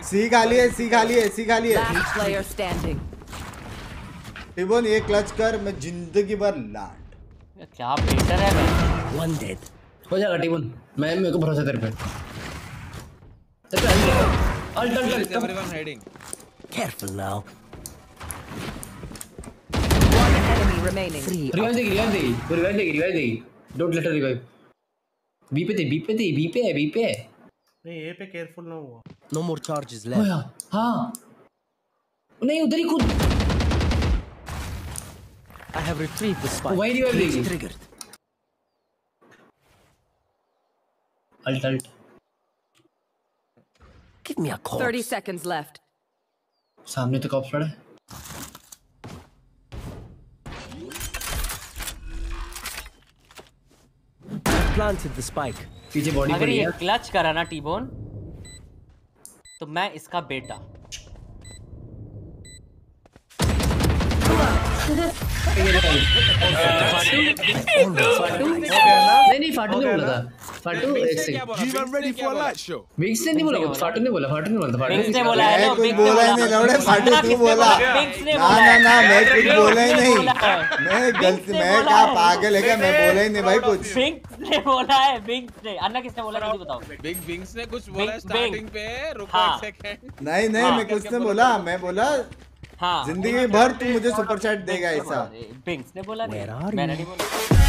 सी खाली है, सी खाली है, सी खाली है। Last player standing. टिबोन ये क्लच कर, मैं जिंदगी भर लाट। क्या बेटर है मैं। One dead. हो जाएगा टिबोन, मेरे को भरोसा तेरे पे। Alt Everyone hiding. Careful now. One enemy remaining. Revive देगी। Don't let her revive. B पे है। नहीं ए पे केयरफुल ना हुआ। No more charges left. हाँ। नहीं उधर ही कूद। I have retrieved the spike. वही रिवाइव देगी। Triggered. Alt. Give me a call. 30 seconds left. सामने तो कॉप्स पड़ा है। Planted the spike. पीछे बॉडी अगर ये क्लच करा ना टीबोन तो मैं इसका बेटा। नहीं फाटू ने बोला था। फाटू एक सेकंड। विंग्स ने नहीं बोला, फाटू ने बोला। विंग्स ने बोला है ना, कुछ बोला ही नहीं लौड़े, फाटू तू बोला। ना मैं कुछ बोला ही नहीं। मैं गलती, मैं क्या पागल है क्या, मैं बोला ही नहीं भाई कुछ। विंग्स ने बोला है, विंग्स ने। अन्ना किसने बोला जल्दी बताओ। विंग्स ने कुछ बोला स्टार्टिंग पे, रुको एक सेकंड। नहीं मैं कुछ नहीं बोला, मैं बोला जिंदगी भर तू मुझे सुपर चैट देगा ऐसा। विंग्स ने बोला, मैंने नहीं बोला।